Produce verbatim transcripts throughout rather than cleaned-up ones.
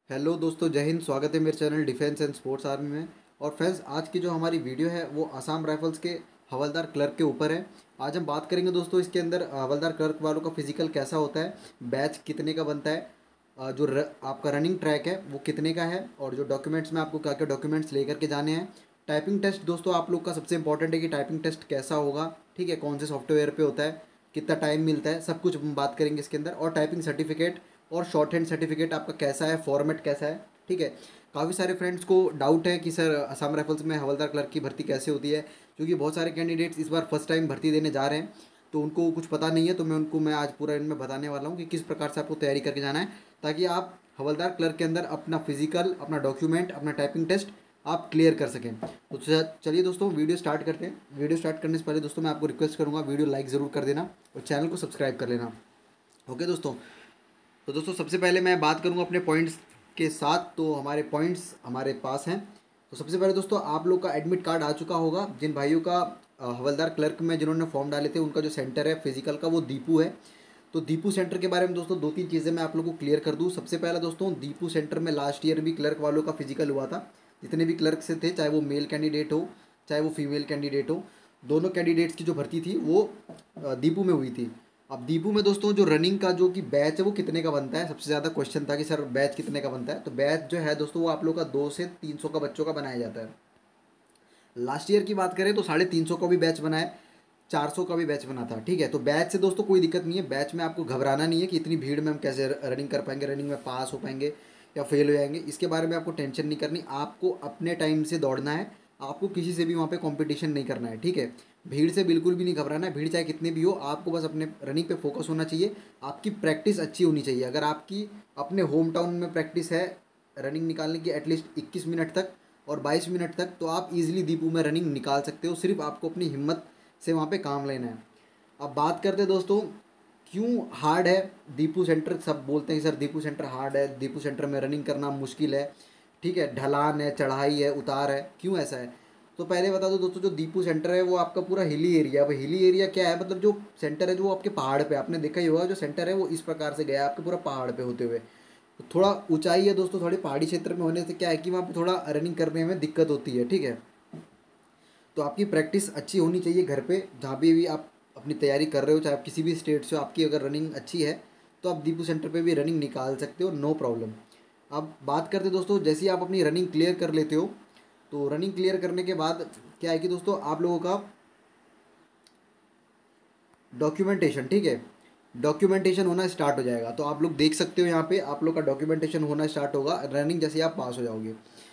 Hello दोस्तों, जय हिंद। स्वागत है मेरे channel defence and sports army में। और फ्रेंड्स, आज की जो हमारी वीडियो है वो आसाम राइफल्स के हवलदार क्लर्क के ऊपर है। आज हम बात करेंगे दोस्तों इसके अंदर अ, हवलदार क्लर्क वालों का फिजिकल कैसा होता है, बैच कितने का बनता है, अ, जो र, आपका रनिंग ट्रैक है वो कितने का है, और जो डॉक्यूमेंट्स में आपको क्या क्या डॉक्यूमेंट्स लेकर के जाने हैं। टाइपिंग टेस्ट दोस्तों आप लोग का सबसे इंपॉर्टेंट है कि टाइपिंग टेस्ट कैसा होगा, ठीक है, कौन से सॉफ्टवेयर पे होता है, कितना टाइम मिलता है, सब कुछ हम बात करेंगे इसके अंदर। और टाइपिंग सर्टिफिकेट और शॉर्ट हैंड सर्टिफिकेट आपका कैसा है, फॉर्मेट कैसा है, ठीक है। काफ़ी सारे फ्रेंड्स को डाउट है कि सर असम राइफल्स में हवलदार क्लर्क की भर्ती कैसे होती है, क्योंकि बहुत सारे कैंडिडेट्स इस बार फर्स्ट टाइम भर्ती देने जा रहे हैं, तो उनको कुछ पता नहीं है। तो मैं उनको मैं आज पूरा इनमें बताने वाला हूँ कि किस प्रकार से आपको तैयारी करके जाना है, ताकि आप हवलदार क्लर्क के अंदर अपना फिजिकल, अपना डॉक्यूमेंट, अपना टाइपिंग टेस्ट आप क्लियर कर सकें। तो चलिए दोस्तों वीडियो स्टार्ट करते हैं। वीडियो स्टार्ट करने से पहले दोस्तों मैं आपको रिक्वेस्ट करूँगा, वीडियो लाइक ज़रूर कर देना और चैनल को सब्सक्राइब कर लेना। ओके दोस्तों, तो दोस्तों सबसे पहले मैं बात करूंगा अपने पॉइंट्स के साथ। तो हमारे पॉइंट्स हमारे पास हैं। तो सबसे पहले दोस्तों आप लोग का एडमिट कार्ड आ चुका होगा। जिन भाइयों का अ, हवलदार क्लर्क में जिन्होंने फॉर्म डाले थे, उनका जो सेंटर है फिजिकल का वो दीपू है। तो दीपू सेंटर के बारे में दोस्तों दो तीन चीज़ें मैं आप लोगों को क्लियर कर दूँ। सबसे पहला दोस्तों, दीपू सेंटर में लास्ट ईयर भी क्लर्क वालों का फिजिकल हुआ था। जितने भी क्लर्क से थे, चाहे वो मेल कैंडिडेट हो चाहे वो फीमेल कैंडिडेट हो, दोनों कैंडिडेट्स की जो भर्ती थी वो अ, दीपू में हुई थी। अब दीपू में दोस्तों जो रनिंग का जो कि बैच है वो कितने का बनता है, सबसे ज़्यादा क्वेश्चन था कि सर बैच कितने का बनता है। तो बैच जो है दोस्तों वो आप लोग का दो से तीन सौ का बच्चों का बनाया जाता है। लास्ट ईयर की बात करें तो साढ़े तीन सौ का भी बैच बना है, चार सौ का भी बैच बना था, ठीक है। तो बैच से दोस्तों कोई दिक्कत नहीं है। बैच में आपको घबराना नहीं है कि इतनी भीड़ में हम कैसे रनिंग कर पाएंगे, रनिंग में पास हो पाएंगे या फेल हो जाएंगे, इसके बारे में आपको टेंशन नहीं करनी। आपको अपने टाइम से दौड़ना है, आपको किसी से भी वहाँ पे कंपटीशन नहीं करना है, ठीक है। भीड़ से बिल्कुल भी नहीं घबराना है। भीड़ चाहे कितनी भी हो, आपको बस अपने रनिंग पे फोकस होना चाहिए। आपकी प्रैक्टिस अच्छी होनी चाहिए। अगर आपकी अपने होम टाउन में प्रैक्टिस है रनिंग निकालने की एटलीस्ट इक्कीस मिनट तक और बाईस मिनट तक, तो आप इजीली दीपू में रनिंग निकाल सकते हो। सिर्फ आपको अपनी हिम्मत से वहाँ पे काम लेना है। अब बात करते हैं दोस्तों क्यों हार्ड है दीपू सेंटर। सब बोलते हैं सर दीपू सेंटर हार्ड है, दीपू सेंटर में रनिंग करना मुश्किल है, ठीक है, ढलान है, चढ़ाई है, उतार है, क्यों ऐसा है। तो पहले बता दो दोस्तों, जो दीपू सेंटर है वो आपका पूरा हिली एरिया। अब हिली एरिया क्या है, मतलब जो सेंटर है जो वो आपके पहाड़ पे, आपने देखा ही होगा जो सेंटर है वो इस प्रकार से गया है आपके पूरा पहाड़ पे होते हुए। तो थोड़ा ऊंचाई है दोस्तों, थोड़ी पहाड़ी क्षेत्र में होने से क्या है कि वहाँ पे थोड़ा रनिंग करने में दिक्कत होती है, ठीक है। तो आपकी प्रैक्टिस अच्छी होनी चाहिए घर पे, जहाँ भी भी आप अपनी तैयारी कर रहे हो, चाहे आप किसी भी स्टेट से हो, आपकी अगर रनिंग अच्छी है तो आप दीपू सेंटर पे भी रनिंग निकाल सकते हो, नो प्रॉब्लम। अब बात करते दोस्तों, जैसे ही आप अपनी रनिंग क्लियर कर लेते हो, तो रनिंग क्लियर करने के बाद क्या है कि दोस्तों आप लोगों का डॉक्यूमेंटेशन, ठीक है, डॉक्यूमेंटेशन होना स्टार्ट हो जाएगा। तो आप लोग देख सकते हो यहाँ पे आप लोग का डॉक्यूमेंटेशन होना स्टार्ट होगा रनिंग जैसे ही आप पास हो जाओगे।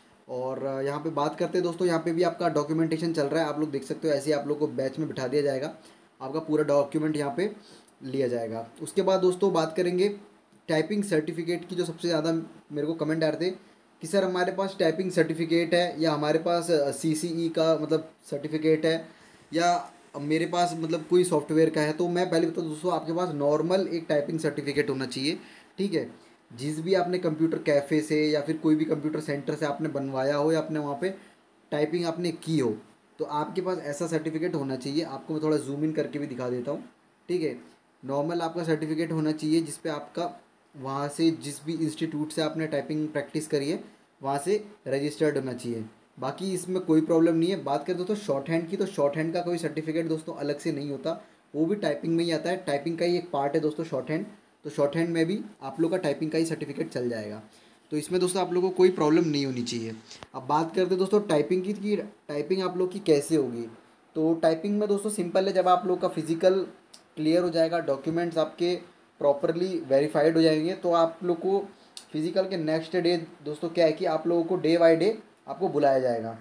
और अ, यहाँ पे बात करते हैं दोस्तों, यहाँ पे भी आपका डॉक्यूमेंटेशन चल रहा है, आप लोग देख सकते हो। ऐसे ही आप लोग को बैच में बिठा दिया जाएगा, आपका पूरा डॉक्यूमेंट यहाँ पे लिया जाएगा। उसके बाद दोस्तों बात करेंगे टाइपिंग सर्टिफिकेट की। जो सबसे ज़्यादा मेरे को कमेंट आ रहे थे कि सर हमारे पास टाइपिंग सर्टिफिकेट है या हमारे पास सी सी ई का मतलब सर्टिफिकेट है या मेरे पास मतलब कोई सॉफ्टवेयर का है। तो मैं पहले बता दूं दोस्तों, आपके पास नॉर्मल एक टाइपिंग सर्टिफिकेट होना चाहिए, ठीक है। जिस भी आपने कंप्यूटर कैफ़े से या फिर कोई भी कंप्यूटर सेंटर से आपने बनवाया हो या आपने वहाँ पे टाइपिंग आपने की हो, तो आपके पास ऐसा सर्टिफिकेट होना चाहिए। आपको मैं थोड़ा जूम इन करके भी दिखा देता हूँ, ठीक है। नॉर्मल आपका सर्टिफिकेट होना चाहिए जिस पे आपका वहाँ से जिस भी इंस्टीट्यूट से आपने टाइपिंग प्रैक्टिस करी है वहाँ से रजिस्टर्ड होना चाहिए। बाकी इसमें कोई प्रॉब्लम नहीं है। बात करें दोस्तों शॉर्ट हैंड की, तो शॉर्ट हैंड का कोई सर्टिफिकेट दोस्तों अलग से नहीं होता, वो भी टाइपिंग में ही आता है। टाइपिंग का ही एक पार्ट है दोस्तों शॉर्ट हैंड। तो शॉर्ट हैंड में भी आप लोग का टाइपिंग का ही सर्टिफिकेट चल जाएगा। तो इसमें दोस्तों आप लोगों को कोई प्रॉब्लम नहीं होनी चाहिए। अब बात करते हैं दोस्तों टाइपिंग की कि टाइपिंग आप लोग की कैसे होगी। तो टाइपिंग में दोस्तों सिंपल है, जब आप लोग का फिजिकल क्लियर हो जाएगा, डॉक्यूमेंट्स आपके प्रॉपरली वेरीफाइड हो जाएंगे, तो आप लोग को फिजिकल के नेक्स्ट डे दोस्तों क्या है कि आप लोगों को डे बाय डे आपको बुलाया जाएगा।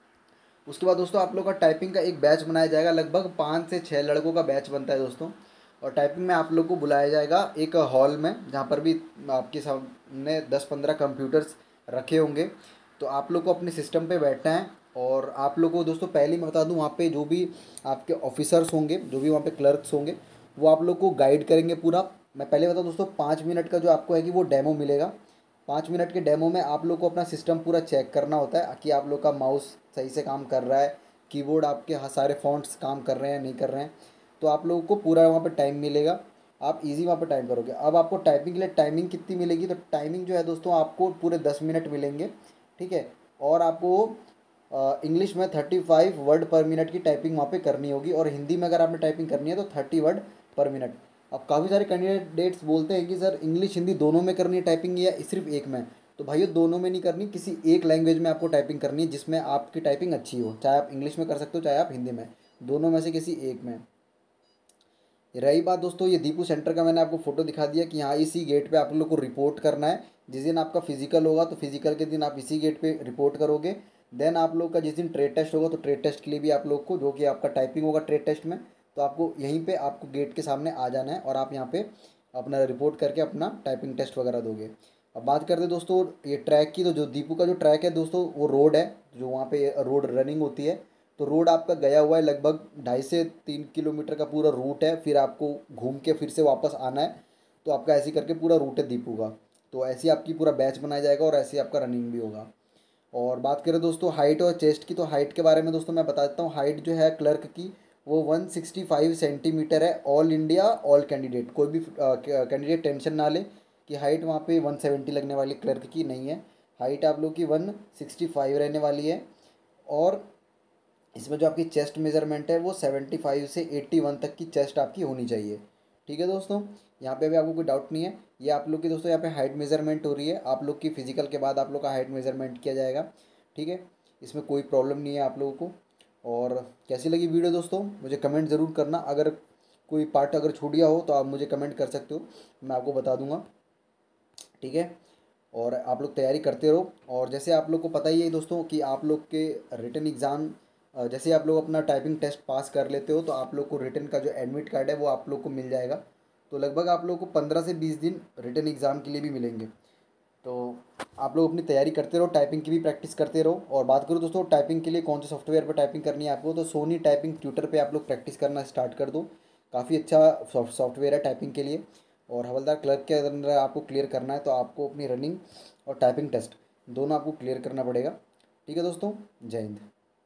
उसके बाद दोस्तों आप लोग का टाइपिंग का एक बैच बनाया जाएगा, लगभग पाँच से छः लड़कों का बैच बनता है दोस्तों। और टाइपिंग में आप लोग को बुलाया जाएगा एक हॉल में, जहाँ पर भी आपके सामने दस पंद्रह कंप्यूटर्स रखे होंगे। तो आप लोग को अपने सिस्टम पे बैठना है। और आप लोग को दोस्तों पहले मैं बता दूं, वहाँ पे जो भी आपके ऑफिसर्स होंगे, जो भी वहाँ पे क्लर्क्स होंगे, वो आप लोग को गाइड करेंगे पूरा। मैं पहले बता दूं दोस्तों, पाँच मिनट का जो आपको है कि वो डेमो मिलेगा। पाँच मिनट के डेमो में आप लोग को अपना सिस्टम पूरा चेक करना होता है कि आप लोग का माउस सही से काम कर रहा है, कीबोर्ड आपके हाँ सारे फ़ॉन्ट्स काम कर रहे हैं नहीं कर रहे हैं। तो आप लोगों को पूरा वहाँ पे टाइम मिलेगा। आप इजी वहाँ पे टाइप करोगे। अब आपको टाइपिंग के लिए टाइमिंग कितनी मिलेगी, तो टाइमिंग जो है दोस्तों आपको पूरे दस मिनट मिलेंगे, ठीक है। और आपको इंग्लिश में thirty five word per minute की टाइपिंग वहाँ पे करनी होगी, और हिंदी में अगर आपने टाइपिंग करनी है तो थर्टी वर्ड पर मिनट। अब काफ़ी सारे कैंडिडेट्स बोलते हैं कि सर इंग्लिश हिंदी दोनों में करनी है टाइपिंग या सिर्फ एक में। तो भाइयों दोनों में नहीं करनी, किसी एक लैंग्वेज में आपको टाइपिंग करनी है जिसमें आपकी टाइपिंग अच्छी हो, चाहे आप इंग्लिश में कर सकते हो चाहे आप हिंदी में, दोनों में से किसी एक में। रही बात दोस्तों ये दीपू सेंटर का, मैंने आपको फोटो दिखा दिया कि हाँ इसी गेट पे आप लोग को रिपोर्ट करना है। जिस दिन आपका फिजिकल होगा तो फिजिकल के दिन आप इसी गेट पे रिपोर्ट करोगे। देन आप लोग का जिस दिन ट्रेड टेस्ट होगा तो ट्रेड टेस्ट के लिए भी आप लोग को, जो कि आपका टाइपिंग होगा ट्रेड टेस्ट में, तो आपको यहीं पे आपको गेट के सामने आ जाना है और आप यहाँ पे अपना रिपोर्ट करके अपना टाइपिंग टेस्ट वगैरह दोगे। अब बात करते हैं दोस्तों ये ट्रैक की, तो जो दीपू का जो ट्रैक है दोस्तों वो रोड है, जो वहाँ पे रोड रनिंग होती है। तो रोड आपका गया हुआ है लगभग ढाई से तीन किलोमीटर का पूरा रूट है, फिर आपको घूम के फिर से वापस आना है। तो आपका ऐसे करके पूरा रूट है दीपू का। तो ऐसे ही आपकी पूरा बैच बनाया जाएगा और ऐसे ही आपका रनिंग भी होगा। और बात करें दोस्तों हाइट और चेस्ट की, तो हाइट के बारे में दोस्तों मैं बता देता हूँ। हाइट जो है क्लर्क की वो वन सिक्सटी फाइव सेंटीमीटर है, ऑल इंडिया ऑल कैंडिडेट। कोई भी कैंडिडेट टेंशन ना ले कि हाइट वहाँ पे वन सेवेंटी लगने वाली, क्लर्क की नहीं है। हाइट आप लोग की वन सिक्सटी फाइव रहने वाली है। और इसमें जो आपकी चेस्ट मेजरमेंट है वो सेवेंटी फाइव से एट्टी वन तक की चेस्ट आपकी होनी चाहिए, ठीक है दोस्तों। यहाँ पे भी आपको कोई डाउट नहीं है। ये आप लोग की दोस्तों यहाँ पे हाइट मेजरमेंट हो रही है, आप लोग की फिजिकल के बाद आप लोग का हाइट मेजरमेंट किया जाएगा, ठीक है। इसमें कोई प्रॉब्लम नहीं है आप लोगों को। और कैसी लगी वीडियो दोस्तों मुझे कमेंट ज़रूर करना, अगर कोई पार्ट अगर छूट गया हो तो आप मुझे कमेंट कर सकते हो, मैं आपको बता दूंगा, ठीक है। और आप लोग तैयारी करते रहो। और जैसे आप लोग को पता ही है दोस्तों कि आप लोग के रिटन एग्ज़ाम, जैसे आप लोग अपना टाइपिंग टेस्ट पास कर लेते हो तो आप लोग को रिटन का जो एडमिट कार्ड है वो आप लोग को मिल जाएगा। तो लगभग आप लोग को पंद्रह से बीस दिन रिटन एग्ज़ाम के लिए भी मिलेंगे। तो आप लोग अपनी तैयारी करते रहो, टाइपिंग की भी प्रैक्टिस करते रहो। और बात करूँ दोस्तों टाइपिंग के लिए कौन से सॉफ्टवेयर पर टाइपिंग करनी है आपको, तो सोनी टाइपिंग ट्यूटर पे आप लोग प्रैक्टिस करना स्टार्ट कर दो। काफ़ी अच्छा सॉफ्टवेयर है टाइपिंग के लिए। और हवलदार क्लर्क के अंदर आपको क्लियर करना है तो आपको अपनी रनिंग और टाइपिंग टेस्ट दोनों आपको क्लियर करना पड़ेगा, ठीक है दोस्तों। जय हिंद।